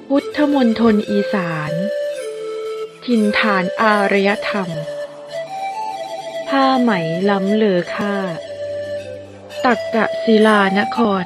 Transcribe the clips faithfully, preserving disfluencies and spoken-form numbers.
พุทธมณฑลอีสานถิ่นฐานอารยธรรมผ้าไหมล้ำเลอค่าตักกศิลานคร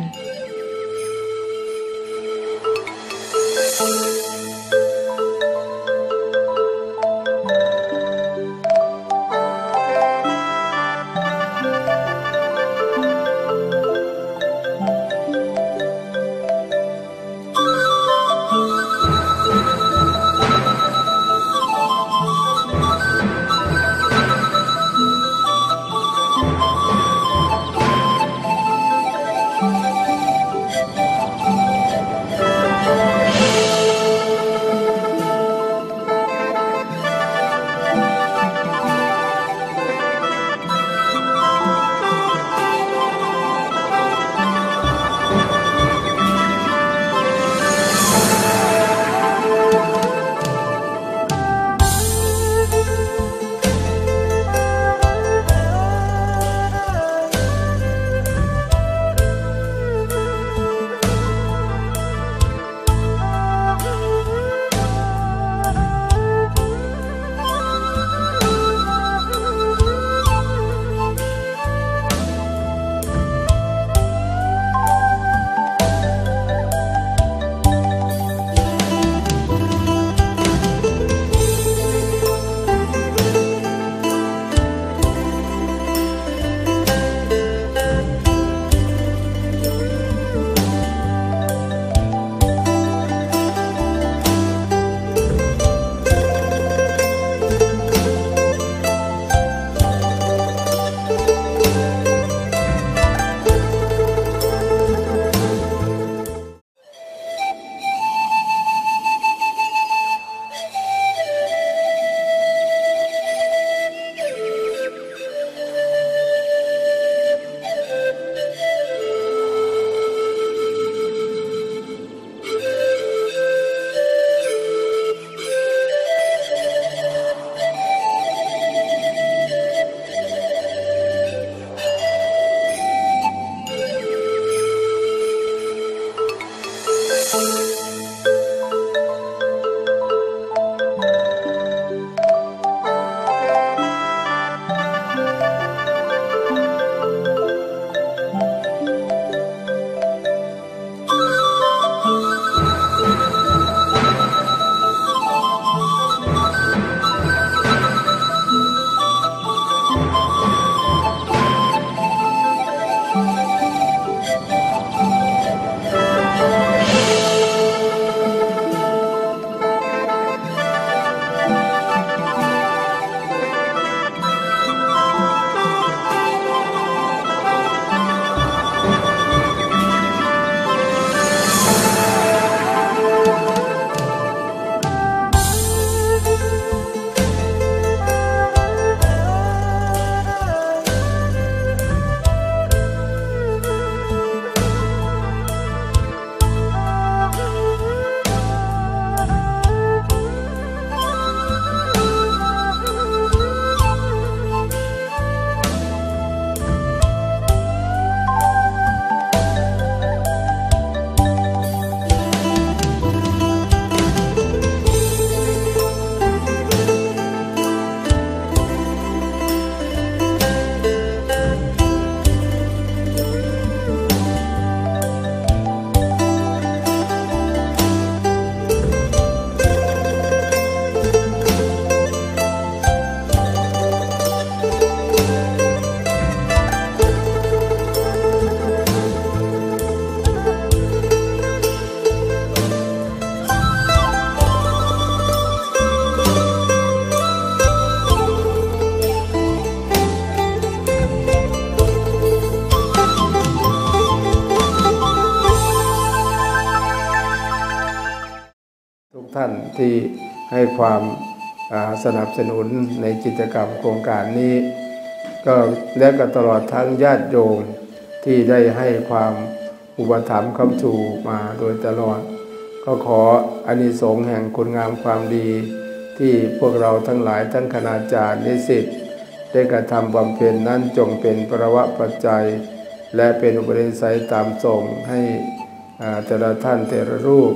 ท่านที่ให้ความสนับสนุนในกิจกรรมโครงการนี้ก็และก็ตลอดทั้งญาติโยมที่ได้ให้ความอุปถัมภ์ค้ำชูมาโดยตลอดก็ขออานิสงส์แห่งคุณงามความดีที่พวกเราทั้งหลายทั้งคณาจารย์นิสิตได้กระทำบำเพ็ญนั้นจงเป็นประวะปัจจัยและเป็นอุปนิสัยตามส่งให้แต่ละท่านแต่ละรูป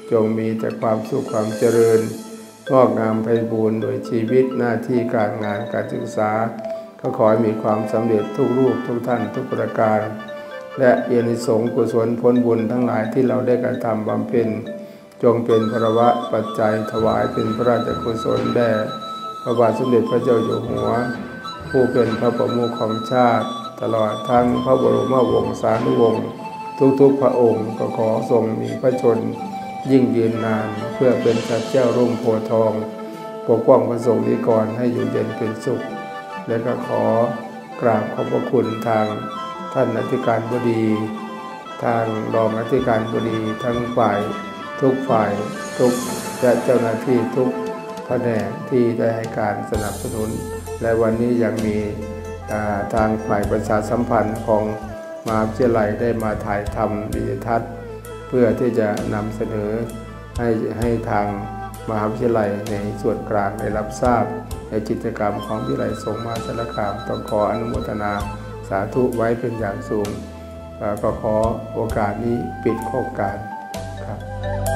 จงมีแต่ความสุขความเจริญงอกงามไพบูรย์โดยชีวิตหน้าที่การงานการศึกษาก็ขอให้มีความสำเร็จทุกรูปทุกท่านทุกประการและอานิสงส์กุศลผลบุญทั้งหลายที่เราได้กระทำบำเพ็ญจงเป็นพระวะปัจจัยถวายเป็นพระราชกุศลแด่พระบาทสมเด็จพระเจ้าอยู่หัวผู้เป็นพระประมุขของชาติตลอดทั้งพระบรมวงศานุวงศ์ทุกๆพระองค์ก็ขอทรงมีพระชนยิ่งยืนนานเพื่อเป็นพระเจ้ารุ่งโพธิ์ทองปกป้องพระสงฆ์นิกรให้อยู่เย็นเป็นสุขและก็ขอกราบขอบพระคุณทางท่านอธิการบดีทางรองอธิการบดีทั้งฝ่ายทุกฝ่ายทุกและเจ้าหน้าที่ทุกแผนกที่ได้ให้การสนับสนุนและวันนี้ยังมีทางฝ่ายประชาสัมพันธ์ของมหาวิทยาลัยได้มาถ่ายทำวิดีทัศน์เพื่อที่จะนำเสนอให้ให้ทางมหาวิทยาลัยในส่วนกลางได้รับทราบในกิจกรรมของวิทยาลัยสงฆ์มหาสารคามต้องขออนุโมทนาสาธุไว้เป็นอย่างสูงก็ขอโอกาสนี้ปิดโครงการครับ